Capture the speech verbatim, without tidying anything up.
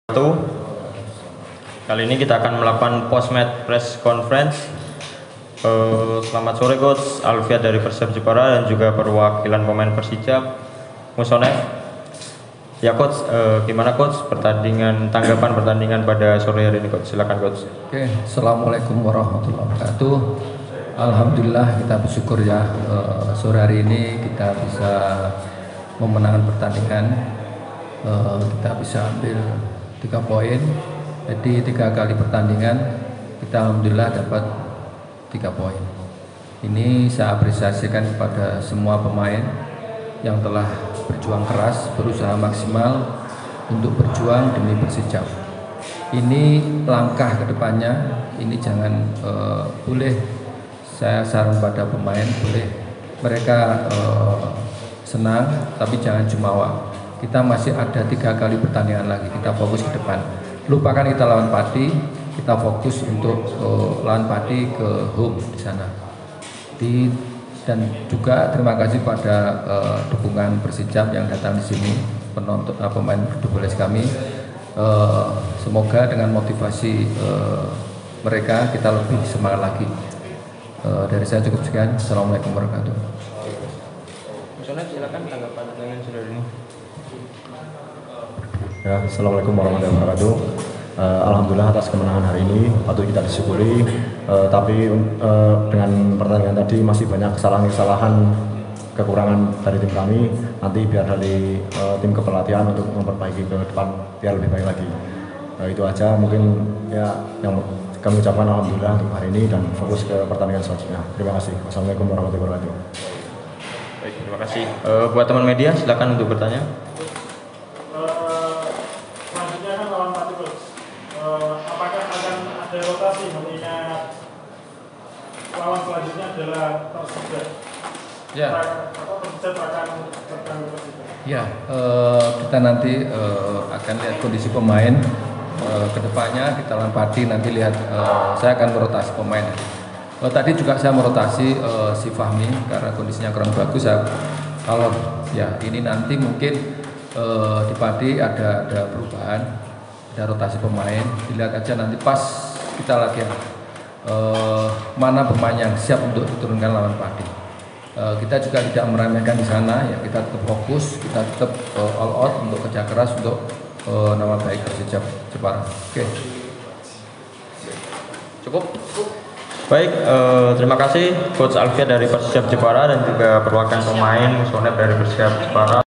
Satu, kali ini kita akan melakukan post-match press conference. Uh, selamat sore Coach Alfiat dari Persib Jepara dan juga perwakilan pemain Persija Musonef. Ya Coach, uh, gimana Coach pertandingan tanggapan pertandingan pada sore hari ini Coach? Silakan Coach. Oke, Assalamualaikum warahmatullahi wabarakatuh. Alhamdulillah kita bersyukur ya uh, sore hari ini kita bisa memenangkan pertandingan. Uh, kita bisa ambil tiga poin, jadi tiga kali pertandingan kita alhamdulillah dapat tiga poin. Ini saya apresiasikan kepada semua pemain yang telah berjuang keras, berusaha maksimal untuk berjuang demi Persija. Ini langkah kedepannya, ini jangan uh, boleh saya saran pada pemain, boleh mereka uh, senang tapi jangan jumawa. Kita masih ada tiga kali pertandingan lagi, kita fokus ke depan. Lupakan kita lawan Pati, kita fokus untuk uh, lawan Pati ke home di sana. Di, dan juga terima kasih pada uh, dukungan Persija yang datang di sini, penonton uh, pemain berdukulis kami. Uh, semoga dengan motivasi uh, mereka kita lebih semangat lagi. Uh, dari saya cukup sekian. Assalamualaikum warahmatullahi wabarakatuh. Musonef, silakan tanggapan dengan saudara ini. Ya, Assalamualaikum warahmatullahi wabarakatuh. Uh, Alhamdulillah atas kemenangan hari ini patut kita disyukuri. Uh, tapi uh, dengan pertandingan tadi masih banyak kesalahan-kesalahan, kekurangan dari tim kami. Nanti biar dari uh, tim kepelatihan untuk memperbaiki ke depan biar lebih baik lagi. Uh, itu aja mungkin ya yang kami ucapkan alhamdulillah untuk hari ini dan fokus ke pertandingan selanjutnya. Terima kasih. Wassalamualaikum warahmatullahi wabarakatuh. Baik, terima kasih. Uh, buat teman media silakan untuk bertanya. Apakah akan ada rotasi mengingat lawan selanjutnya adalah Persija? Ya. Atau Persija akan bertanggung Persija? Ya, uh, kita nanti uh, akan lihat kondisi pemain uh, kedepannya kita lawan Pati, nanti lihat uh, saya akan merotasi pemain. Uh, tadi juga saya merotasi uh, si Fahmi karena kondisinya kurang bagus. Saya, kalau ya ini nanti mungkin uh, di Pati ada ada perubahan. Ada rotasi pemain, dilihat aja nanti pas kita latihan uh, mana pemain yang siap untuk diturunkan lawan Pati. Uh, kita juga tidak meremehkan di sana, ya kita tetap fokus, kita tetap uh, all out untuk kerja keras untuk uh, nama baik Persija Jepara. Oke. Okay. Cukup. Baik, uh, terima kasih Coach Alfiat dari Persija Jepara dan juga perwakilan pemain Musonef dari Persija Jepara.